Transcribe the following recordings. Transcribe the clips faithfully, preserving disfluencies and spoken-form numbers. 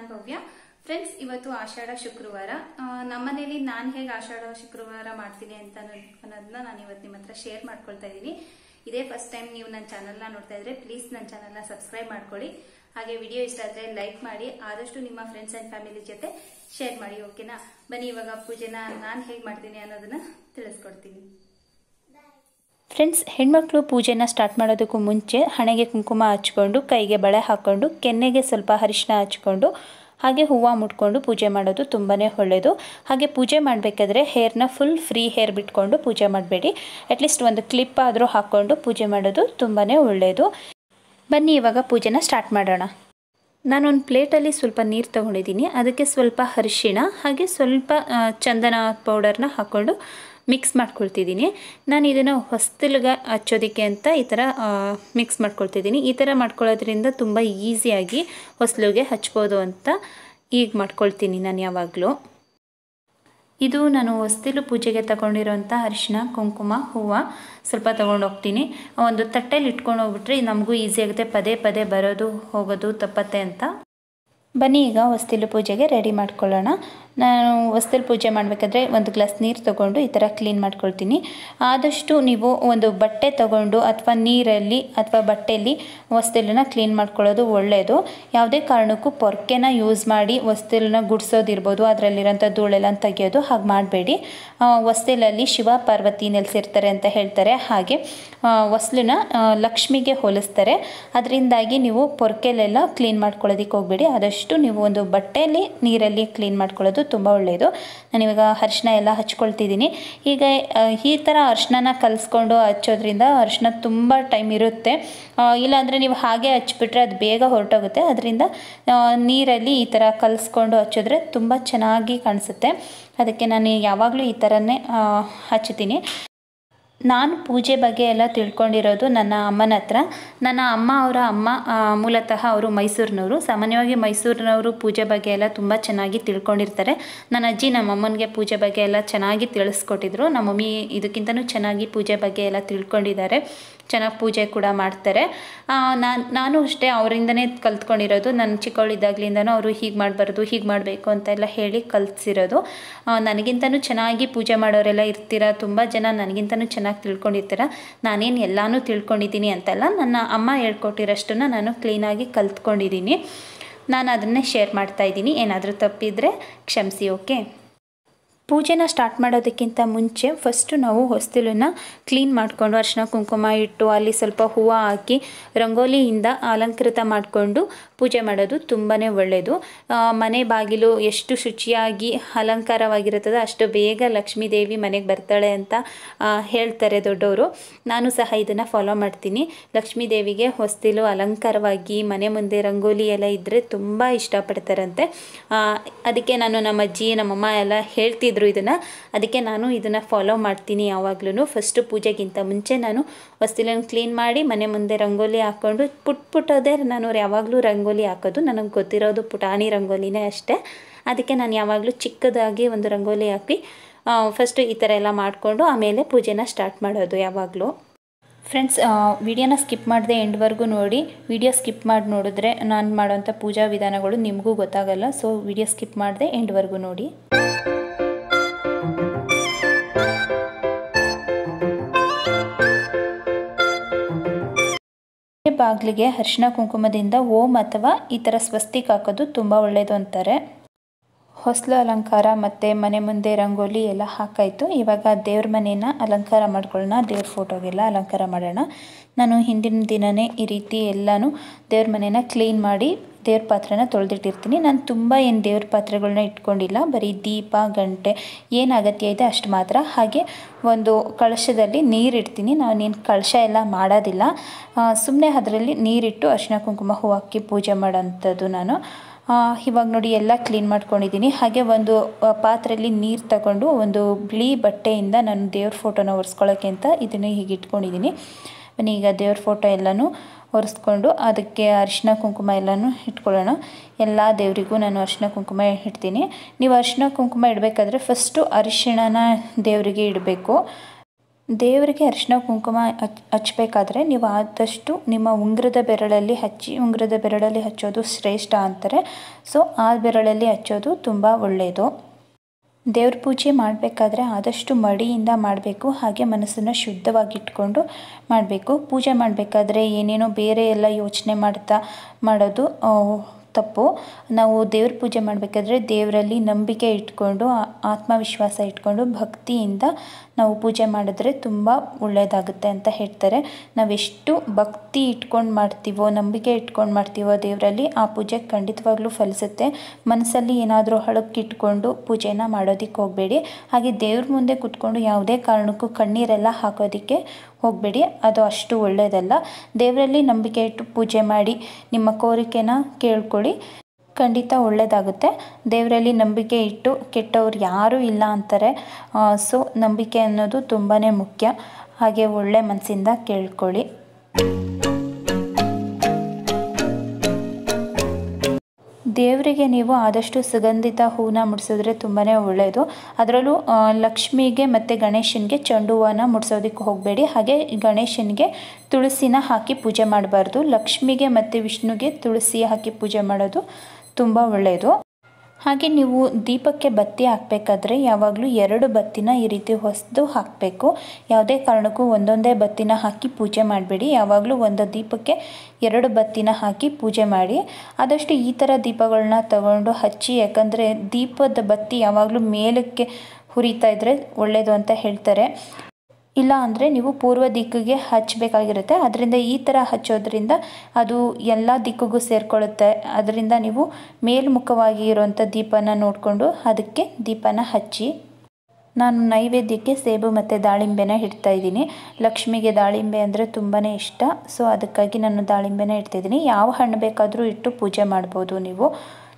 ನಾನು ಭವ್ಯ. ಫ್ರೆಂಡ್ಸ್, ಇವತ್ತು ಆಷಾಢ ಶುಕ್ರವಾರ. ನಮ್ಮನೇಲಿ ನಾನು ಹೇಗೆ ಆಷಾಢ ಶುಕ್ರವಾರ ಮಾಡ್ತೀನಿ ಅಂತ ಅನ್ನೋದನ್ನ ನಾನು ಇವತ್ತು ನಿಮ್ಮ ಹತ್ರ ಶೇರ್ ಮಾಡ್ಕೊಳ್ತಾ ಇದ್ದೀನಿ. ಇದೇ ಫಸ್ಟ್ ಟೈಮ್ ನೀವು ನನ್ನ ಚಾನಲ್ನ ನೋಡ್ತಾ ಇದ್ರೆ ಪ್ಲೀಸ್ ನನ್ನ ಚಾನಲ್ನ ಸಬ್ಸ್ಕ್ರೈಬ್ ಮಾಡ್ಕೊಳ್ಳಿ. ಹಾಗೆ ವಿಡಿಯೋ ಇಷ್ಟ ಆದರೆ ಲೈಕ್ ಮಾಡಿ, ಆದಷ್ಟು ನಿಮ್ಮ ಫ್ರೆಂಡ್ಸ್ ಅಂಡ್ ಫ್ಯಾಮಿಲಿ ಜೊತೆ ಶೇರ್ ಮಾಡಿ. ಓಕೆನಾ? ಬನ್ನಿ ಇವಾಗ ಪೂಜೆನ ನಾನು ಹೇಗೆ ಮಾಡ್ತೀನಿ ಅನ್ನೋದನ್ನ ತಿಳಿಸ್ಕೊಡ್ತೀನಿ. ಫ್ರೆಂಡ್ಸ್, ಹೆಣ್ಮಕ್ಳು ಪೂಜೆನ ಸ್ಟಾರ್ಟ್ ಮಾಡೋದಕ್ಕೂ ಮುಂಚೆ ಹಣೆಗೆ ಕುಂಕುಮ ಹಚ್ಕೊಂಡು, ಕೈಗೆ ಬಳೆ ಹಾಕ್ಕೊಂಡು, ಕೆನ್ನೆಗೆ ಸ್ವಲ್ಪ ಅರಿಶಿನ ಹಚ್ಕೊಂಡು, ಹಾಗೆ ಹೂವು ಮುಟ್ಕೊಂಡು ಪೂಜೆ ಮಾಡೋದು ತುಂಬಾ ಒಳ್ಳೆಯದು. ಹಾಗೆ ಪೂಜೆ ಮಾಡಬೇಕಾದ್ರೆ ಹೇರ್ನ ಫುಲ್ ಫ್ರೀ ಹೇರ್ ಬಿಟ್ಕೊಂಡು ಪೂಜೆ ಮಾಡಬೇಡಿ. ಅಟ್ಲೀಸ್ಟ್ ಒಂದು ಕ್ಲಿಪ್ ಆದರೂ ಹಾಕ್ಕೊಂಡು ಪೂಜೆ ಮಾಡೋದು ತುಂಬಾ ಒಳ್ಳೆಯದು. ಬನ್ನಿ ಇವಾಗ ಪೂಜೆನ ಸ್ಟಾರ್ಟ್ ಮಾಡೋಣ. ನಾನೊಂದು ಪ್ಲೇಟಲ್ಲಿ ಸ್ವಲ್ಪ ನೀರು ತೊಗೊಂಡಿದ್ದೀನಿ. ಅದಕ್ಕೆ ಸ್ವಲ್ಪ ಅರಿಶಿಣ ಹಾಗೆ ಸ್ವಲ್ಪ ಚಂದನ ಪೌಡರ್ನ ಹಾಕ್ಕೊಂಡು ಮಿಕ್ಸ್ ಮಾಡ್ಕೊಳ್ತಿದ್ದೀನಿ. ನಾನು ಇದನ್ನು ಹೊಸ್ತಲ್ಗೆ ಹಚ್ಚೋದಕ್ಕೆ ಅಂತ ಈ ಥರ ಮಿಕ್ಸ್ ಮಾಡ್ಕೊಳ್ತಿದ್ದೀನಿ. ಈ ಥರ ಮಾಡ್ಕೊಳ್ಳೋದ್ರಿಂದ ತುಂಬ ಈಸಿಯಾಗಿ ಹೊಸ್ಲಿಗೆ ಹಚ್ಬೋದು ಅಂತ ಈಗ ಮಾಡ್ಕೊಳ್ತೀನಿ ನಾನು ಯಾವಾಗಲೂ. ಇದು ನಾನು ಹೊಸ್ತಿಲು ಪೂಜೆಗೆ ತಗೊಂಡಿರೋಂಥ ಅರಿಶಿನ, ಕುಂಕುಮ, ಹೂವು ಸ್ವಲ್ಪ ತೊಗೊಂಡು ಹೋಗ್ತೀನಿ. ಒಂದು ತಟ್ಟೆಲಿ ಇಟ್ಕೊಂಡು ಹೋಗ್ಬಿಟ್ರೆ ನಮಗೂ ಈಸಿ ಆಗುತ್ತೆ, ಪದೇ ಪದೇ ಬರೋದು ಹೋಗೋದು ತಪ್ಪತ್ತೆ ಅಂತ. ಬನ್ನಿ ಈಗ ಹೊಸ್ತಿಲು ಪೂಜೆಗೆ ರೆಡಿ ಮಾಡ್ಕೊಳ್ಳೋಣ. ನಾನು ಹೊಸ್ತಿಲು ಪೂಜೆ ಮಾಡಬೇಕಾದ್ರೆ ಒಂದು ಗ್ಲಾಸ್ ನೀರು ತೊಗೊಂಡು ಈ ಥರ ಕ್ಲೀನ್ ಮಾಡ್ಕೊಳ್ತೀನಿ. ಆದಷ್ಟು ನೀವು ಒಂದು ಬಟ್ಟೆ ತೊಗೊಂಡು ಅಥವಾ ನೀರಲ್ಲಿ ಅಥವಾ ಬಟ್ಟೆಯಲ್ಲಿ ಹೊಸ್ತಿಲನ್ನ ಕ್ಲೀನ್ ಮಾಡ್ಕೊಳ್ಳೋದು ಒಳ್ಳೆಯದು. ಯಾವುದೇ ಕಾರಣಕ್ಕೂ ಪೊರ್ಕೆನ ಯೂಸ್ ಮಾಡಿ ಹೊಸ್ತಿಲನ್ನ ಗುಡಿಸೋದಿರ್ಬೋದು, ಅದರಲ್ಲಿರೋಂಥ ಧೂಳೆಲ್ಲ ತೆಗೆಯೋದು ಹಾಗೆ ಮಾಡಬೇಡಿ. ಹೊಸ್ತಿಲಲ್ಲಿ ಶಿವ ಪಾರ್ವತಿ ನೆಲೆಸಿರ್ತಾರೆ ಅಂತ ಹೇಳ್ತಾರೆ. ಹಾಗೆ ಹೊಸ್ಲನ್ನ ಲಕ್ಷ್ಮಿಗೆ ಹೋಲಿಸ್ತಾರೆ. ಅದರಿಂದಾಗಿ ನೀವು ಪೊರ್ಕೆಲೆಲ್ಲ ಕ್ಲೀನ್ ಮಾಡ್ಕೊಳ್ಳೋದಕ್ಕೆ ಹೋಗಬೇಡಿ. ಆದಷ್ಟು ನೀವು ಒಂದು ಬಟ್ಟೆಯಲ್ಲಿ ನೀರಲ್ಲಿ ಕ್ಲೀನ್ ಮಾಡ್ಕೊಳ್ಳೋದು ತುಂಬ ಒಳ್ಳೆಯದು. ನಾನಿವಾಗ ಅರಿಶಿನ ಎಲ್ಲ ಹಚ್ಕೊಳ್ತಿದ್ದೀನಿ. ಈಗ ಈ ಥರ ಅರಿಶಿನ ಕಲಿಸ್ಕೊಂಡು ಹಚ್ಚೋದ್ರಿಂದ ಅರಿಶಿನ ತುಂಬ ಟೈಮ್ ಇರುತ್ತೆ. ಇಲ್ಲಾಂದರೆ ನೀವು ಹಾಗೆ ಹಚ್ಬಿಟ್ರೆ ಅದು ಬೇಗ ಹೊರಟೋಗುತ್ತೆ. ಅದರಿಂದ ನೀರಲ್ಲಿ ಈ ಥರ ಕಲಿಸ್ಕೊಂಡು ಹಚ್ಚಿದ್ರೆ ತುಂಬ ಚೆನ್ನಾಗಿ ಕಾಣಿಸುತ್ತೆ. ಅದಕ್ಕೆ ನಾನು ಯಾವಾಗಲೂ ಈ ಥರನೇ ಹಚ್ತೀನಿ. ನಾನು ಪೂಜೆ ಬಗ್ಗೆ ಎಲ್ಲ ತಿಳ್ಕೊಂಡಿರೋದು ನನ್ನ ಅಮ್ಮನ ಹತ್ರ. ನನ್ನ ಅಮ್ಮ ಅವರ ಅಮ್ಮ ಮೂಲತಃ ಅವರು ಮೈಸೂರಿನವರು. ಸಾಮಾನ್ಯವಾಗಿ ಮೈಸೂರಿನವರು ಪೂಜೆ ಬಗ್ಗೆ ಎಲ್ಲ ತುಂಬ ಚೆನ್ನಾಗಿ ತಿಳ್ಕೊಂಡಿರ್ತಾರೆ. ನನ್ನ ಅಜ್ಜಿ ನಮ್ಮ ಅಮ್ಮನಿಗೆ ಪೂಜೆ ಬಗ್ಗೆ ಎಲ್ಲ ಚೆನ್ನಾಗಿ ತಿಳಿಸ್ಕೊಟ್ಟಿದ್ರು. ನಮ್ಮ ಮಮ್ಮಿ ಇದಕ್ಕಿಂತನೂ ಚೆನ್ನಾಗಿ ಪೂಜೆ ಬಗ್ಗೆ ಎಲ್ಲ ತಿಳ್ಕೊಂಡಿದ್ದಾರೆ. ಚೆನ್ನಾಗಿ ಪೂಜೆ ಕೂಡ ಮಾಡ್ತಾರೆ. ನಾನು ನಾನು ಅಷ್ಟೇ ಅವರಿಂದನೇ ಕಲ್ತ್ಕೊಂಡಿರೋದು. ನಾನು ಚಿಕ್ಕವಳಿದ್ದಾಗಲಿಂದನೂ ಅವರು ಹೀಗೆ ಮಾಡಬಾರ್ದು, ಹೀಗೆ ಮಾಡಬೇಕು ಅಂತೆಲ್ಲ ಹೇಳಿ ಕಲಿಸಿರೋದು. ನನಗಿಂತನೂ ಚೆನ್ನಾಗಿ ಪೂಜೆ ಮಾಡೋರೆಲ್ಲ ಇರ್ತೀರ, ತುಂಬ ಜನ ನನಗಿಂತನೂ ಚೆನ್ನಾಗಿ ತಿಳ್ಕೊಂಡಿರ್ತೀರ. ನಾನೇನು ಎಲ್ಲನೂ ತಿಳ್ಕೊಂಡಿದ್ದೀನಿ ಅಂತಲ್ಲ, ನನ್ನ ಅಮ್ಮ ಹೇಳ್ಕೊಟ್ಟಿರೋಷ್ಟನ್ನು ನಾನು ಕ್ಲೀನಾಗಿ ಕಲ್ತ್ಕೊಂಡಿದ್ದೀನಿ. ನಾನು ಅದನ್ನೇ ಶೇರ್ ಮಾಡ್ತಾಯಿದ್ದೀನಿ. ಏನಾದರೂ ತಪ್ಪಿದರೆ ಕ್ಷಮಿಸಿ. ಓಕೆ? ಪೂಜೆನ ಸ್ಟಾರ್ಟ್ ಮಾಡೋದಕ್ಕಿಂತ ಮುಂಚೆ ಫಸ್ಟು ನಾವು ಹೊಸ್ತಿಲನ್ನು ಕ್ಲೀನ್ ಮಾಡಿಕೊಂಡು ಅರಿಶಿನ ಕುಂಕುಮ ಇಟ್ಟು ಅಲ್ಲಿ ಸ್ವಲ್ಪ ಹೂವು ಹಾಕಿ ರಂಗೋಲಿಯಿಂದ ಅಲಂಕೃತ ಮಾಡಿಕೊಂಡು ಪೂಜೆ ಮಾಡೋದು ತುಂಬಾ ಒಳ್ಳೆಯದು. ಮನೆ ಬಾಗಿಲು ಎಷ್ಟು ಶುಚಿಯಾಗಿ ಅಲಂಕಾರವಾಗಿರುತ್ತದೋ ಅಷ್ಟು ಬೇಗ ಲಕ್ಷ್ಮೀ ದೇವಿ ಮನೆಗೆ ಬರ್ತಾಳೆ ಅಂತ ಹೇಳ್ತಾರೆ ದೊಡ್ಡವರು. ನಾನು ಸಹ ಇದನ್ನು ಫಾಲೋ ಮಾಡ್ತೀನಿ. ಲಕ್ಷ್ಮೀ ದೇವಿಗೆ ಹೊಸ್ತಿಲು ಅಲಂಕಾರವಾಗಿ ಮನೆ ಮುಂದೆ ರಂಗೋಲಿ ಎಲ್ಲ ಇದ್ದರೆ ತುಂಬ ಇಷ್ಟಪಡ್ತಾರಂತೆ. ಅದಕ್ಕೆ ನಾನು ನಮ್ಮ ಅಜ್ಜಿ ನಮ್ಮಮ್ಮ ಎಲ್ಲ ಹೇಳ್ತಿದ್ದೆ ಇದನ್ನು. ಅದಕ್ಕೆ ನಾನು ಇದನ್ನು ಫಾಲೋ ಮಾಡ್ತೀನಿ ಯಾವಾಗ್ಲೂ. ಫಸ್ಟು ಪೂಜೆಗಿಂತ ಮುಂಚೆ ನಾನು ಹೊಸ್ತಿಲನ್ನು ಕ್ಲೀನ್ ಮಾಡಿ ಮನೆ ಮುಂದೆ ರಂಗೋಲಿ ಹಾಕ್ಕೊಂಡು ಪುಟ್ ಪುಟ್ಟೋದೇ ನಾನು ಯಾವಾಗಲೂ ರಂಗೋಲಿ ಹಾಕೋದು. ನನಗೆ ಗೊತ್ತಿರೋದು ಪುಟಾಣಿ ರಂಗೋಲಿನೇ ಅಷ್ಟೇ. ಅದಕ್ಕೆ ನಾನು ಯಾವಾಗಲೂ ಚಿಕ್ಕದಾಗಿ ಒಂದು ರಂಗೋಲಿ ಹಾಕಿ ಫಸ್ಟು ಈ ಥರ ಎಲ್ಲ ಮಾಡಿಕೊಂಡು ಆಮೇಲೆ ಪೂಜೆನ ಸ್ಟಾರ್ಟ್ ಮಾಡೋದು ಯಾವಾಗಲೂ. ಫ್ರೆಂಡ್ಸ್, ವಿಡಿಯೋನ ಸ್ಕಿಪ್ ಮಾಡದೆ ಎಂಡ್ವರೆಗೂ ನೋಡಿ. ವಿಡಿಯೋ ಸ್ಕಿಪ್ ಮಾಡಿ ನೋಡಿದ್ರೆ ನಾನು ಮಾಡೋಂಥ ಪೂಜಾ ವಿಧಾನಗಳು ನಿಮಗೂ ಗೊತ್ತಾಗಲ್ಲ. ಸೊ ವಿಡಿಯೋ ಸ್ಕಿಪ್ ಮಾಡದೆ ಎಂಡ್ವರೆಗೂ ನೋಡಿ. ಬಾಗಿಲಿಗೆ ಅರಿಶಿನ ಕುಂಕುಮದಿಂದ ಓಂ ಅಥವಾ ಈ ಥರ ಸ್ವಸ್ತಿಕ್ ಹಾಕೋದು ತುಂಬ ಒಳ್ಳೆಯದು ಅಂತಾರೆ. ಹೊಸ್ಲು ಅಲಂಕಾರ ಮತ್ತು ಮನೆ ಮುಂದೆ ರಂಗೋಲಿ ಎಲ್ಲ ಹಾಕಾಯಿತು. ಇವಾಗ ದೇವ್ರ ಮನೇನ ಅಲಂಕಾರ ಮಾಡ್ಕೊಳ್ಳೋಣ. ದೇವ್ರ ಫೋಟೋಗೆಲ್ಲ ಅಲಂಕಾರ ಮಾಡೋಣ. ನಾನು ಹಿಂದಿನ ದಿನವೇ ಈ ರೀತಿ ಎಲ್ಲನೂ ದೇವ್ರ ಮನೇನ ಕ್ಲೀನ್ ಮಾಡಿ ದೇವ್ರ ಪಾತ್ರೆನ ತೊಳೆದಿಟ್ಟಿರ್ತೀನಿ. ನಾನು ತುಂಬ ಏನು ದೇವ್ರ ಪಾತ್ರೆಗಳನ್ನ ಇಟ್ಕೊಂಡಿಲ್ಲ. ಬರೀ ದೀಪ, ಗಂಟೆ ಏನು ಅಗತ್ಯ ಇದೆ ಅಷ್ಟು ಮಾತ್ರ. ಹಾಗೆ ಒಂದು ಕಳಶದಲ್ಲಿ ನೀರಿಡ್ತೀನಿ. ನಾನೇನು ಕಳಶ ಎಲ್ಲ ಮಾಡೋದಿಲ್ಲ. ಸುಮ್ಮನೆ ಅದರಲ್ಲಿ ನೀರಿಟ್ಟು ಅರಿಶಿನ ಕುಂಕುಮ ಹೂ ಹಾಕಿ ಪೂಜೆ ಮಾಡೋಂಥದ್ದು ನಾನು. ಇವಾಗ ನೋಡಿ ಎಲ್ಲ ಕ್ಲೀನ್ ಮಾಡ್ಕೊಂಡಿದ್ದೀನಿ. ಹಾಗೆ ಒಂದು ಪಾತ್ರೆಯಲ್ಲಿ ನೀರು ತಗೊಂಡು ಒಂದು ಬಿಳಿ ಬಟ್ಟೆಯಿಂದ ನಾನು ದೇವ್ರ ಫೋಟೋನ ಒರೆಸ್ಕೊಳ್ಳೋಕ್ಕೆ ಅಂತ ಇದನ್ನು ಹೀಗೆ ಇಟ್ಕೊಂಡಿದ್ದೀನಿ. ಬನ್ನಿ ಈಗ ದೇವ್ರ ಫೋಟೋ ಎಲ್ಲನೂ ಒರೆಸ್ಕೊಂಡು ಅದಕ್ಕೆ ಅರಿಶಿನ ಕುಂಕುಮ ಎಲ್ಲನೂ ಇಟ್ಕೊಳ್ಳೋಣ. ಎಲ್ಲ ದೇವರಿಗೂ ನಾನು ಅರಿಶಿನ ಕುಂಕುಮ ಇಡ್ತೀನಿ. ನೀವು ಅರಿಶಿನ ಕುಂಕುಮ ಇಡಬೇಕಾದ್ರೆ ಫಸ್ಟು ಅರಿಶಿಣನ ದೇವರಿಗೆ ಇಡಬೇಕು. ದೇವರಿಗೆ ಅರಿಶಿನ ಕುಂಕುಮ ಹಚ್ ಹಚ್ಚಬೇಕಾದ್ರೆ ನೀವು ಆದಷ್ಟು ನಿಮ್ಮ ಉಂಗುರದ ಬೆರಳಲ್ಲಿ ಹಚ್ಚಿ, ಉಂಗುರದ ಬೆರಳಲ್ಲಿ ಹಚ್ಚೋದು ಶ್ರೇಷ್ಠ ಅಂತಾರೆ. ಸೊ ಆ ಬೆರಳಲ್ಲಿ ಹಚ್ಚೋದು ತುಂಬ ಒಳ್ಳೆಯದು. ದೇವ್ರ ಪೂಜೆ ಮಾಡಬೇಕಾದ್ರೆ ಆದಷ್ಟು ಮಡಿಯಿಂದ ಮಾಡಬೇಕು, ಹಾಗೆ ಮನಸ್ಸನ್ನು ಶುದ್ಧವಾಗಿಟ್ಕೊಂಡು ಮಾಡಬೇಕು. ಪೂಜೆ ಮಾಡಬೇಕಾದ್ರೆ ಏನೇನೋ ಬೇರೆ ಎಲ್ಲ ಯೋಚನೆ ಮಾಡ್ತಾ ಮಾಡೋದು ತಪ್ಪು. ನಾವು ದೇವ್ರ ಪೂಜೆ ಮಾಡಬೇಕಾದ್ರೆ ದೇವರಲ್ಲಿ ನಂಬಿಕೆ ಇಟ್ಕೊಂಡು, ಆತ್ಮವಿಶ್ವಾಸ ಇಟ್ಕೊಂಡು, ಭಕ್ತಿಯಿಂದ ನಾವು ಪೂಜೆ ಮಾಡಿದ್ರೆ ತುಂಬ ಒಳ್ಳೆಯದಾಗುತ್ತೆ ಅಂತ ಹೇಳ್ತಾರೆ. ನಾವೆಷ್ಟು ಭಕ್ತಿ ಇಟ್ಕೊಂಡು ಮಾಡ್ತೀವೋ, ನಂಬಿಕೆ ಇಟ್ಕೊಂಡು ಮಾಡ್ತೀವೋ ದೇವರಲ್ಲಿ, ಆ ಪೂಜೆ ಖಂಡಿತವಾಗ್ಲೂ ಫಲಿಸುತ್ತೆ. ಮನಸ್ಸಲ್ಲಿ ಏನಾದರೂ ಹಳಕ್ಕಿಟ್ಕೊಂಡು ಪೂಜೆನ ಮಾಡೋದಕ್ಕೆ ಹೋಗಬೇಡಿ. ಹಾಗೆ ದೇವ್ರ ಮುಂದೆ ಕೂತ್ಕೊಂಡು ಯಾವುದೇ ಕಾರಣಕ್ಕೂ ಕಣ್ಣೀರೆಲ್ಲ ಹಾಕೋದಕ್ಕೆ ಹೋಗಬೇಡಿ, ಅದು ಅಷ್ಟು ಒಳ್ಳೆಯದಲ್ಲ. ದೇವರಲ್ಲಿ ನಂಬಿಕೆ ಇಟ್ಟು ಪೂಜೆ ಮಾಡಿ ನಿಮ್ಮ ಕೋರಿಕೆನ ಕೇಳ್ಕೊಳ್ಳಿ, ಖಂಡಿತ ಒಳ್ಳೆಯದಾಗುತ್ತೆ. ದೇವರಲ್ಲಿ ನಂಬಿಕೆ ಇಟ್ಟು ಕೆಟ್ಟವ್ರು ಯಾರೂ ಇಲ್ಲ ಅಂತಾರೆ. ಸೊ ನಂಬಿಕೆ ಅನ್ನೋದು ತುಂಬಾ ಮುಖ್ಯ. ಹಾಗೆ ಒಳ್ಳೆ ಮನಸ್ಸಿಂದ ಕೇಳ್ಕೊಳ್ಳಿ. ದೇವರಿಗೆ ನೀವು ಆದಷ್ಟು ಸುಗಂಧಿತ ಹೂವನ್ನ ಮುಡಿಸಿದ್ರೆ ತುಂಬಾ ಒಳ್ಳೆಯದು. ಅದರಲ್ಲೂ ಲಕ್ಷ್ಮಿಗೆ ಮತ್ತು ಗಣೇಶನಿಗೆ ಚೆಂಡು ಹೂವನ್ನ ಮುಡಿಸೋದಕ್ಕೆ ಹೋಗಬೇಡಿ. ಹಾಗೆ ಗಣೇಶನಿಗೆ ತುಳಸಿನ ಹಾಕಿ ಪೂಜೆ ಮಾಡಬಾರ್ದು. ಲಕ್ಷ್ಮಿಗೆ ಮತ್ತು ವಿಷ್ಣುಗೆ ತುಳಸಿ ಹಾಕಿ ಪೂಜೆ ಮಾಡೋದು ತುಂಬ ಒಳ್ಳೆಯದು. ಹಾಗೆ ನೀವು ದೀಪಕ್ಕೆ ಬತ್ತಿ ಹಾಕಬೇಕಾದ್ರೆ ಯಾವಾಗಲೂ ಎರಡು ಬತ್ತಿನ ಈ ರೀತಿ ಹೊಸದು ಹಾಕಬೇಕು. ಯಾವುದೇ ಕಾರಣಕ್ಕೂ ಒಂದೊಂದೇ ಬತ್ತಿನ ಹಾಕಿ ಪೂಜೆ ಮಾಡಬೇಡಿ. ಯಾವಾಗಲೂ ಒಂದು ದೀಪಕ್ಕೆ ಎರಡು ಬತ್ತಿನ ಹಾಕಿ ಪೂಜೆ ಮಾಡಿ. ಆದಷ್ಟು ಈ ಥರ ದೀಪಗಳನ್ನ ತಗೊಂಡು ಹಚ್ಚಿ, ಯಾಕಂದರೆ ದೀಪದ ಬತ್ತಿ ಯಾವಾಗಲೂ ಮೇಲಕ್ಕೆ ಹುರಿತಾ ಇದ್ದರೆ ಒಳ್ಳೆಯದು ಅಂತ ಹೇಳ್ತಾರೆ. ಇಲ್ಲ ಅಂದರೆ ನೀವು ಪೂರ್ವ ದಿಕ್ಕಿಗೆ ಹಚ್ಚಬೇಕಾಗಿರುತ್ತೆ. ಅದರಿಂದ ಈ ಥರ ಹಚ್ಚೋದ್ರಿಂದ ಅದು ಎಲ್ಲ ದಿಕ್ಕಿಗೂ ಸೇರಿಕೊಳ್ಳುತ್ತೆ. ಅದರಿಂದ ನೀವು ಮೇಲ್ಮುಖವಾಗಿ ಇರುವಂಥ ದೀಪನ ನೋಡಿಕೊಂಡು ಅದಕ್ಕೆ ದೀಪನ ಹಚ್ಚಿ. ನಾನು ನೈವೇದ್ಯಕ್ಕೆ ಸೇಬು ಮತ್ತು ದಾಳಿಂಬೆನ ಇಡ್ತಾ ಇದ್ದೀನಿ. ಲಕ್ಷ್ಮಿಗೆ ದಾಳಿಂಬೆ ಅಂದರೆ ತುಂಬಾ ಇಷ್ಟ. ಸೊ ಅದಕ್ಕಾಗಿ ನಾನು ದಾಳಿಂಬೆನ ಇಡ್ತಿದ್ದೀನಿ. ಯಾವ ಹಣ್ಣು ಬೇಕಾದರೂ ಇಟ್ಟು ಪೂಜೆ ಮಾಡ್ಬೋದು ನೀವು.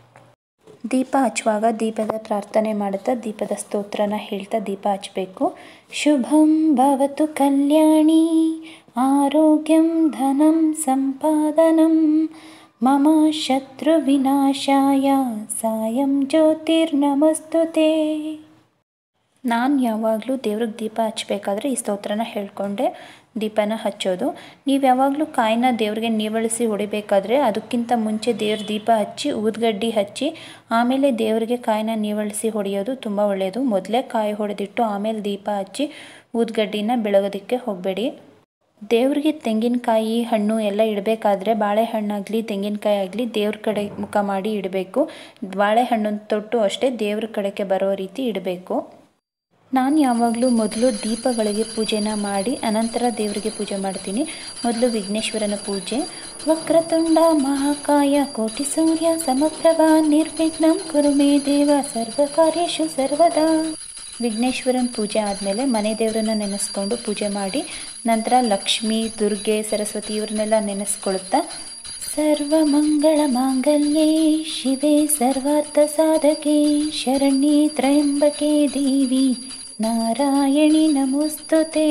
ದೀಪ ಹಚ್ಚುವಾಗ ದೀಪದ ಪ್ರಾರ್ಥನೆ ಮಾಡುತ್ತಾ ದೀಪದ ಸ್ತೋತ್ರನ ಹೇಳ್ತಾ ದೀಪ ಹಚ್ಚಬೇಕು. ಶುಭಂ ಭವತು ಕಲ್ಯಾಣಿ ಆರೋಗ್ಯಂ ಧನಂ ಸಂಪಾದನಂ ಮಮ ಶತ್ರು ವಿನಾಶಾಯ ಸಾಯಂ ಜ್ಯೋತಿರ್ನಮಸ್ತುತೆ. ನಾನು ಯಾವಾಗಲೂ ದೇವ್ರಿಗೆ ದೀಪ ಹಚ್ಚಬೇಕಾದ್ರೆ ಈ ಸ್ತೋತ್ರನ ಹೇಳ್ಕೊಂಡೆ ದೀಪನ ಹಚ್ಚೋದು. ನೀವು ಯಾವಾಗಲೂ ಕಾಯಿನ ದೇವ್ರಿಗೆ ನೀವಳಿಸಿ ಹೊಡಿಬೇಕಾದ್ರೆ ಅದಕ್ಕಿಂತ ಮುಂಚೆ ದೇವ್ರ ದೀಪ ಹಚ್ಚಿ ಊದ್ಗಡ್ಡಿ ಹಚ್ಚಿ ಆಮೇಲೆ ದೇವರಿಗೆ ಕಾಯಿನ ನೀವಳಿಸಿ ಹೊಡೆಯೋದು ತುಂಬ ಒಳ್ಳೆಯದು. ಮೊದಲೇ ಕಾಯಿ ಹೊಡೆದಿಟ್ಟು ಆಮೇಲೆ ದೀಪ ಹಚ್ಚಿ ಊದ್ಗಡ್ಡಿನ ಬೆಳಗೋದಕ್ಕೆ ಹೋಗಬೇಡಿ. ದೇವ್ರಿಗೆ ತೆಂಗಿನಕಾಯಿ ಹಣ್ಣು ಎಲ್ಲ ಇಡಬೇಕಾದ್ರೆ ಬಾಳೆಹಣ್ಣಾಗಲಿ ತೆಂಗಿನಕಾಯಿ ಆಗಲಿ ದೇವ್ರ ಕಡೆ ಮುಖ ಮಾಡಿ ಇಡಬೇಕು. ಬಾಳೆಹಣ್ಣನ್ನು ತೊಟ್ಟು ಅಷ್ಟೇ ದೇವ್ರ ಕಡೆಗೆ ಬರೋ ರೀತಿ ಇಡಬೇಕು. ನಾನು ಯಾವಾಗಲೂ ಮೊದಲು ದೀಪಗಳಿಗೆ ಪೂಜೆನ ಮಾಡಿ ಅನಂತರ ದೇವರಿಗೆ ಪೂಜೆ ಮಾಡ್ತೀನಿ. ಮೊದಲು ವಿಘ್ನೇಶ್ವರನ ಪೂಜೆ. ವಕ್ರತುಂಡ ಮಹಾಕಾಯ ಕೋಟಿ ಸೂರ್ಯ ಸಮಪ್ರಭ ನಿರ್ವಿಘ್ನಂ ಕುರು ಮೇ ದೇವ ಸರ್ವ ಕಾರ್ಯೇಷು ಸರ್ವದಾ. ವಿಘ್ನೇಶ್ವರನ ಪೂಜೆ ಆದಮೇಲೆ ಮನೆ ದೇವರನ್ನ ನೆನೆಸ್ಕೊಂಡು ಪೂಜೆ ಮಾಡಿ ನಂತರ ಲಕ್ಷ್ಮೀ, ದುರ್ಗೆ, ಸರಸ್ವತಿ ಇವ್ರನ್ನೆಲ್ಲ ನೆನೆಸ್ಕೊಳ್ತಾ ಸರ್ವಮಂಗಳ ಮಾಂಗಲ್ಯೆ ಶಿವೆ ಸರ್ವಾರ್ಥ ಸಾಧಕೆ ಶರಣ್ಯೆ ತ್ರಯಂಬಕೆ ದೇವಿ ನಾರಾಯಣಿ ನಮೋಸ್ತುತೆ.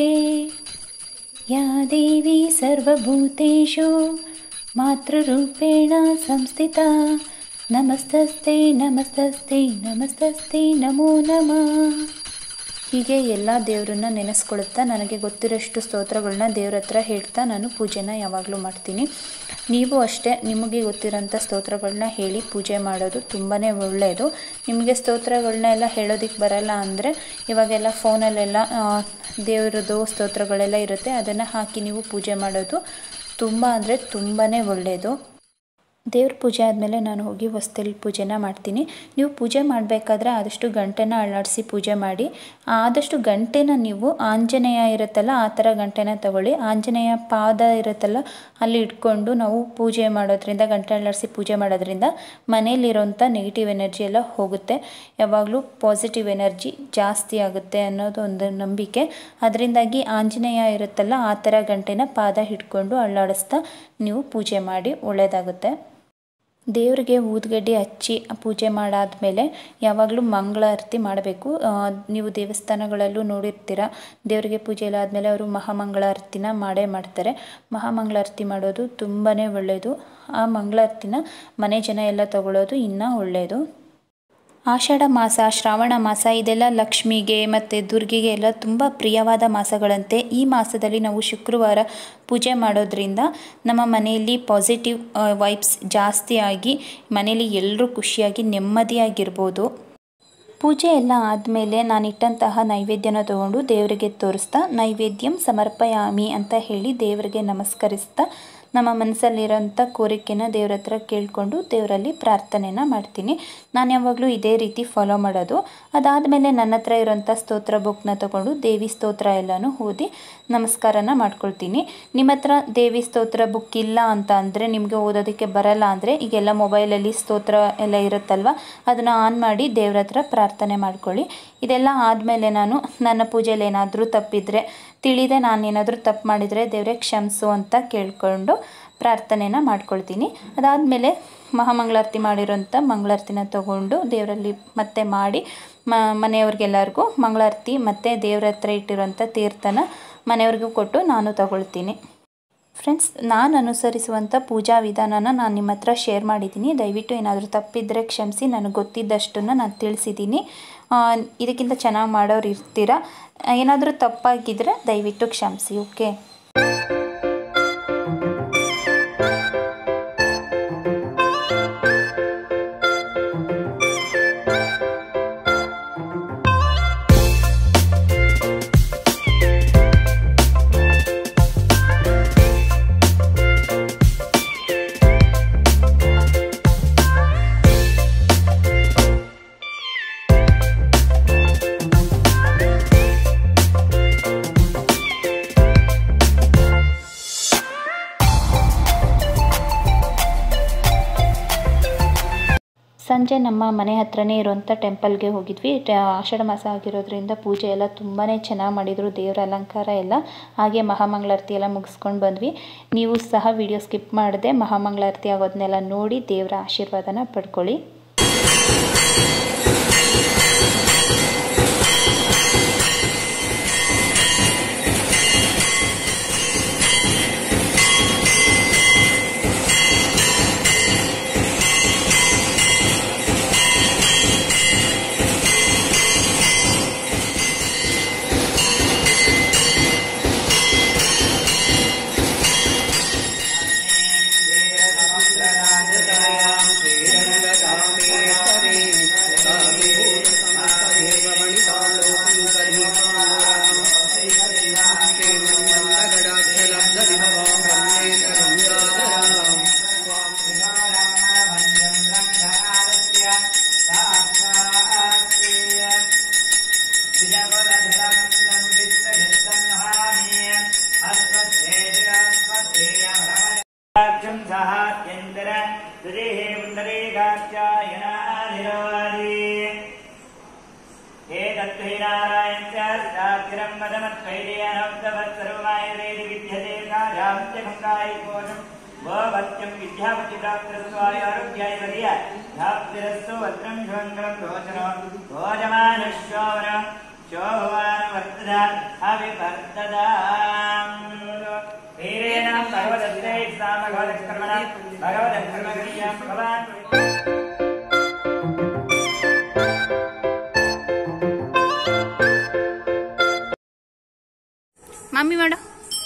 ಯಾ ದೇವಿ ಸರ್ವಭೂತೇಷು ಮಾತೃರೂಪೇಣ ಸಂಸ್ಥಿತಾ ನಮಸ್ತಸ್ತೆ ನಮಸ್ತಸ್ತೆ ನಮಸ್ತಸ್ತೆ ನಮೋ ನಮಃ. ಹೀಗೆ ಎಲ್ಲ ದೇವರನ್ನ ನೆನೆಸ್ಕೊಳ್ತಾ ನನಗೆ ಗೊತ್ತಿರೋಷ್ಟು ಸ್ತೋತ್ರಗಳನ್ನ ದೇವ್ರ ಹತ್ರ ಹೇಳ್ತಾ ನಾನು ಪೂಜೆನ ಯಾವಾಗಲೂ ಮಾಡ್ತೀನಿ. ನೀವು ಅಷ್ಟೇ ನಿಮಗೆ ಗೊತ್ತಿರೋಂಥ ಸ್ತೋತ್ರಗಳನ್ನ ಹೇಳಿ ಪೂಜೆ ಮಾಡೋದು ತುಂಬಾ ಒಳ್ಳೆಯದು. ನಿಮಗೆ ಸ್ತೋತ್ರಗಳನ್ನ ಎಲ್ಲ ಹೇಳೋದಕ್ಕೆ ಬರಲ್ಲ ಅಂದರೆ ಇವಾಗೆಲ್ಲ ಫೋನಲ್ಲೆಲ್ಲ ದೇವರದ್ದು ಸ್ತೋತ್ರಗಳೆಲ್ಲ ಇರುತ್ತೆ, ಅದನ್ನು ಹಾಕಿ ನೀವು ಪೂಜೆ ಮಾಡೋದು ತುಂಬ ಅಂದರೆ ತುಂಬಾ ಒಳ್ಳೆಯದು. ದೇವ್ರ ಪೂಜೆ ಆದಮೇಲೆ ನಾನು ಹೋಗಿ ಹೊಸ್ತಿಲ್ ಪೂಜೆನ ಮಾಡ್ತೀನಿ. ನೀವು ಪೂಜೆ ಮಾಡಬೇಕಾದ್ರೆ ಆದಷ್ಟು ಗಂಟೆನ ಅಳ್ಳಾಡಿಸಿ ಪೂಜೆ ಮಾಡಿ. ಆದಷ್ಟು ಗಂಟೆನ ನೀವು ಆಂಜನೇಯ ಇರುತ್ತಲ್ಲ ಆ ಥರ ಗಂಟೆನ ತಗೊಳ್ಳಿ. ಆಂಜನೇಯ ಪಾದ ಇರುತ್ತಲ್ಲ ಅಲ್ಲಿ ಇಟ್ಕೊಂಡು ನಾವು ಪೂಜೆ ಮಾಡೋದ್ರಿಂದ, ಗಂಟೆ ಅಳ್ಳಾಡಿಸಿ ಪೂಜೆ ಮಾಡೋದ್ರಿಂದ ಮನೇಲಿರೋಂಥ ನೆಗೆಟಿವ್ ಎನರ್ಜಿ ಎಲ್ಲ ಹೋಗುತ್ತೆ. ಯಾವಾಗಲೂ ಪಾಸಿಟಿವ್ ಎನರ್ಜಿ ಜಾಸ್ತಿ ಆಗುತ್ತೆ ಅನ್ನೋದು ಒಂದು ನಂಬಿಕೆ. ಅದರಿಂದಾಗಿ ಆಂಜನೇಯ ಇರುತ್ತಲ್ಲ ಆ ಥರ ಗಂಟೆನ ಪಾದ ಹಿಡ್ಕೊಂಡು ಅಳ್ಳಾಡಿಸ್ತಾ ನೀವು ಪೂಜೆ ಮಾಡಿ ಒಳ್ಳೆಯದಾಗುತ್ತೆ. ದೇವರಿಗೆ ಊದ್ಗಡ್ಡಿ ಹಚ್ಚಿ ಪೂಜೆ ಮಾಡಾದಮೇಲೆ ಯಾವಾಗಲೂ ಮಂಗಳಾರತಿ ಮಾಡಬೇಕು. ನೀವು ದೇವಸ್ಥಾನಗಳಲ್ಲೂ ನೋಡಿರ್ತೀರ, ದೇವರಿಗೆ ಪೂಜೆ ಎಲ್ಲ ಆದಮೇಲೆ ಅವರು ಮಹಾಮಂಗಳಾರತಿನ ಮಾಡೇ ಮಾಡ್ತಾರೆ. ಮಹಾಮಂಗಳಾರತಿ ಮಾಡೋದು ತುಂಬಾ ಒಳ್ಳೆಯದು. ಆ ಮಂಗಳಾರತಿನ ಮನೆ ಜನ ಎಲ್ಲ ತಗೊಳ್ಳೋದು ಇನ್ನೂ ಒಳ್ಳೆಯದು. ಆಷಾಢ ಮಾಸ, ಶ್ರಾವಣ ಮಾಸ ಇದೆಲ್ಲ ಲಕ್ಷ್ಮಿಗೆ ಮತ್ತು ದುರ್ಗೆಗೆ ಎಲ್ಲ ತುಂಬ ಪ್ರಿಯವಾದ ಮಾಸಗಳಂತೆ. ಈ ಮಾಸದಲ್ಲಿ ನಾವು ಶುಕ್ರವಾರ ಪೂಜೆ ಮಾಡೋದ್ರಿಂದ ನಮ್ಮ ಮನೆಯಲ್ಲಿ ಪಾಸಿಟಿವ್ ವೈಬ್ಸ್ ಜಾಸ್ತಿ ಆಗಿ ಮನೆಯಲ್ಲಿ ಎಲ್ಲರೂ ಖುಷಿಯಾಗಿ ನೆಮ್ಮದಿಯಾಗಿರ್ಬೋದು. ಪೂಜೆ ಎಲ್ಲ ಆದಮೇಲೆ ನಾನಿಟ್ಟಂತಹ ನೈವೇದ್ಯನ ತಗೊಂಡು ದೇವರಿಗೆ ತೋರಿಸ್ತಾ ನೈವೇದ್ಯಂ ಸಮರ್ಪಯಾಮಿ ಅಂತ ಹೇಳಿ ದೇವರಿಗೆ ನಮಸ್ಕರಿಸ್ತಾ ನಮ್ಮ ಮನಸ್ಸಲ್ಲಿರೋಂಥ ಕೋರಿಕೆನ ದೇವ್ರ ಹತ್ರ ಕೇಳಿಕೊಂಡು ದೇವರಲ್ಲಿ ಪ್ರಾರ್ಥನೆನ ಮಾಡ್ತೀನಿ. ನಾನು ಯಾವಾಗಲೂ ಇದೇ ರೀತಿ ಫಾಲೋ ಮಾಡೋದು. ಅದಾದಮೇಲೆ ನನ್ನ ಹತ್ರ ಇರೋಂಥ ಸ್ತೋತ್ರ ಬುಕ್ನ ತಗೊಂಡು ದೇವಿ ಸ್ತೋತ್ರ ಎಲ್ಲನೂ ಓದಿ ನಮಸ್ಕಾರನ ಮಾಡ್ಕೊಳ್ತೀನಿ. ನಿಮ್ಮ ಹತ್ರ ದೇವಿ ಸ್ತೋತ್ರ ಬುಕ್ ಇಲ್ಲ ಅಂತ ಅಂದರೆ, ನಿಮಗೆ ಓದೋದಕ್ಕೆ ಬರಲ್ಲ ಅಂದರೆ, ಈಗೆಲ್ಲ ಮೊಬೈಲಲ್ಲಿ ಸ್ತೋತ್ರ ಎಲ್ಲ ಇರುತ್ತಲ್ವ, ಅದನ್ನು ಆನ್ ಮಾಡಿ ದೇವ್ರ ಹತ್ರ ಪ್ರಾರ್ಥನೆ ಮಾಡ್ಕೊಳ್ಳಿ. ಇದೆಲ್ಲ ಆದಮೇಲೆ ನಾನು ನನ್ನ ಪೂಜೆಯಲ್ಲಿ ಏನಾದರೂ ತಪ್ಪಿದರೆ, ತಿಳಿದೆ ನಾನೇನಾದರೂ ತಪ್ಪು ಮಾಡಿದರೆ ದೇವರೇ ಕ್ಷಮಿಸು ಅಂತ ಕೇಳಿಕೊಂಡು ಪ್ರಾರ್ಥನೆನ ಮಾಡ್ಕೊಳ್ತೀನಿ. ಅದಾದಮೇಲೆ ಮಹಾಮಂಗಳಾರತಿ ಮಾಡಿರೋಂಥ ಮಂಗಳಾರತಿನ ತಗೊಂಡು ದೇವರಲ್ಲಿ ಮತ್ತೆ ಮಾಡಿ ಮ ಮನೆಯವ್ರಿಗೆಲ್ಲರಿಗೂ ಮಂಗಳಾರತಿ ಮತ್ತು ದೇವ್ರ ಹತ್ರ ಇಟ್ಟಿರೋಂಥ ತೀರ್ಥನ ಮನೆಯವ್ರಿಗೂ ಕೊಟ್ಟು ನಾನು ತಗೊಳ್ತೀನಿ. ಫ್ರೆಂಡ್ಸ್, ನಾನು ಅನುಸರಿಸುವಂಥ ಪೂಜಾ ವಿಧಾನನ ನಾನು ನಿಮ್ಮ ಹತ್ರ ಶೇರ್ ಮಾಡಿದ್ದೀನಿ. ದಯವಿಟ್ಟು ಏನಾದರೂ ತಪ್ಪಿದ್ದರೆ ಕ್ಷಮಿಸಿ. ನನಗೆ ಗೊತ್ತಿದ್ದಷ್ಟನ್ನು ನಾನು ತಿಳಿಸಿದ್ದೀನಿ. ಇದಕ್ಕಿಂತ ಚೆನ್ನಾಗಿ ಮಾಡೋರು ಇರ್ತೀರ. ಏನಾದರೂ ತಪ್ಪಾಗಿದ್ದರೆ ದಯವಿಟ್ಟು ಕ್ಷಮಿಸಿ. ಓಕೆ. ಸಂಜೆ ನಮ್ಮ ಮನೆ ಹತ್ರನೇ ಇರುವಂಥ ಟೆಂಪಲ್ಗೆ ಹೋಗಿದ್ವಿ. ಆಷಾಢ ಮಾಸ ಆಗಿರೋದ್ರಿಂದ ಪೂಜೆ ಎಲ್ಲ ತುಂಬಾ ಚೆನ್ನಾಗಿ ಮಾಡಿದರು. ದೇವರ ಅಲಂಕಾರ ಎಲ್ಲ, ಹಾಗೆ ಮಹಾಮಂಗಳಾರತಿ ಎಲ್ಲ ಮುಗಿಸ್ಕೊಂಡು ಬಂದ್ವಿ. ನೀವು ಸಹ ವಿಡಿಯೋ ಸ್ಕಿಪ್ ಮಾಡದೆ ಮಹಾಮಂಗಳಾರತಿ ಆಗೋದನ್ನೆಲ್ಲ ನೋಡಿ ದೇವರ ಆಶೀರ್ವಾದನ ಪಡ್ಕೊಳ್ಳಿ. ಮಮ್ಮಿ ಮಾಡು.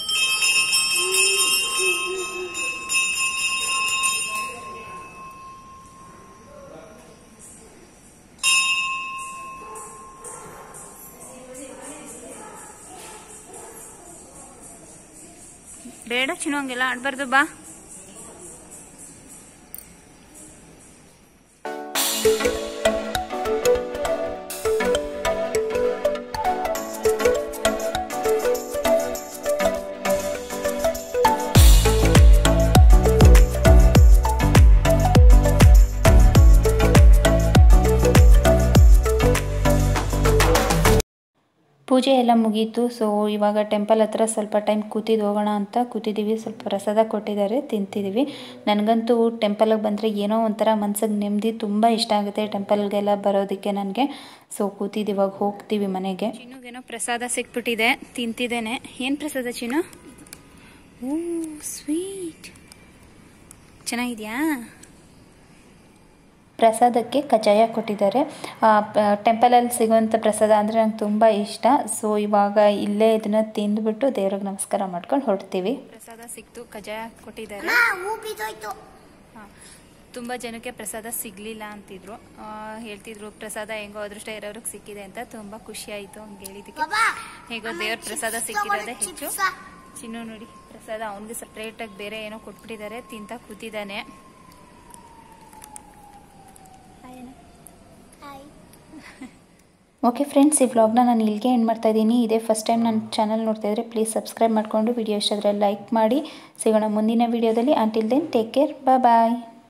ಬೇಡ ಚಿನ್ನು, ಹಂಗೆಲ್ಲ ಆಡ್ಬಾರ್ದು. ಬಾ. ಪೂಜೆ ಎಲ್ಲ ಮುಗೀತು. ಸೊ ಇವಾಗ ಟೆಂಪಲ್ ಹತ್ರ ಸ್ವಲ್ಪ ಟೈಮ್ ಕೂತಿದ್ದು ಹೋಗೋಣ ಅಂತ ಕೂತಿದ್ದೀವಿ. ಸ್ವಲ್ಪ ಪ್ರಸಾದ ಕೊಟ್ಟಿದ್ದಾರೆ, ತಿಂತಿದ್ದೀವಿ. ನನಗಂತೂ ಟೆಂಪಲ್ಗೆ ಬಂದರೆ ಏನೋ ಒಂಥರ ಮನ್ಸಿಗೆ ನೆಮ್ಮದಿ, ತುಂಬ ಇಷ್ಟ ಆಗುತ್ತೆ ಟೆಂಪಲ್ಗೆಲ್ಲ ಬರೋದಕ್ಕೆ ನನಗೆ. ಸೊ ಕೂತಿದ್ದು ಇವಾಗ ಹೋಗ್ತೀವಿ ಮನೆಗೆ. ಚಿನ್ನುಗೇನೋ ಪ್ರಸಾದ ಸಿಕ್ಬಿಟ್ಟಿದೆ, ತಿಂತಿದ್ದೇನೆ. ಏನು ಪ್ರಸಾದ ಚಿನ್ನು? ಓ ಸ್ವೀಟ್, ಚೆನ್ನಾಗಿದೆಯಾ? ಪ್ರಸಾದಕ್ಕೆ ಕಜ್ಜಾಯ ಕೊಟ್ಟಿದ್ದಾರೆ. ಟೆಂಪಲಲ್ಲಿ ಸಿಗುವಂಥ ಪ್ರಸಾದ ಅಂದರೆ ನಂಗೆ ತುಂಬ ಇಷ್ಟ. ಸೊ ಇವಾಗ ಇಲ್ಲೇ ಇದನ್ನು ತಿಂದುಬಿಟ್ಟು ದೇವ್ರಿಗೆ ನಮಸ್ಕಾರ ಮಾಡ್ಕೊಂಡು ಹೊರಡ್ತೀವಿ. ಪ್ರಸಾದ ಸಿಕ್ತು, ಕಜ್ಜಾಯ ಕೊಟ್ಟಿದ್ದಾರೆ. ಹಾಂ, ತುಂಬ ಜನಕ್ಕೆ ಪ್ರಸಾದ ಸಿಗಲಿಲ್ಲ ಅಂತಿದ್ರು, ಹೇಳ್ತಿದ್ರು ಪ್ರಸಾದ ಹೆಂಗೋ ಅದೃಷ್ಟ ಇರೋರಿಗೆ ಸಿಕ್ಕಿದೆ ಅಂತ. ತುಂಬ ಖುಷಿ ಆಯಿತು ಹಂಗೆ ಹೇಳಿದ್ದಕ್ಕೆ. ಹೇಗೋ ದೇವ್ರ ಪ್ರಸಾದ ಸಿಕ್ಕಿರೋದೇ ಹೆಚ್ಚು. ಚಿನ್ನು ನೋಡಿ ಪ್ರಸಾದ ಅವನಿಗೆ ಸಪ್ರೇಟಾಗಿ ಬೇರೆ ಏನೋ ಕೊಟ್ಬಿಟ್ಟಿದ್ದಾರೆ, ತಿಂತ ಕೂತಿದ್ದಾನೆ. ಓಕೆ ಫ್ರೆಂಡ್ಸ್, ಈ ವ್ಲಾಗ್ನ ನಾನು ಇಲ್ಲಿಗೆ ಎಂಡ್ ಮಾಡ್ತಾ ಇದ್ದೀನಿ. ಇದೇ ಫಸ್ಟ್ ಟೈಮ್ ನನ್ನ ಚಾನಲ್ ನೋಡ್ತಾ ಇದ್ದರೆ ಪ್ಲೀಸ್ ಸಬ್ಸ್ಕ್ರೈಬ್ ಮಾಡಿಕೊಂಡು ವಿಡಿಯೋ ಇಷ್ಟ ಆದರೆ ಲೈಕ್ ಮಾಡಿ. ಸಿಗೋಣ ಮುಂದಿನ ವಿಡಿಯೋದಲ್ಲಿ. Until then take care, bye ಬಾಯ್.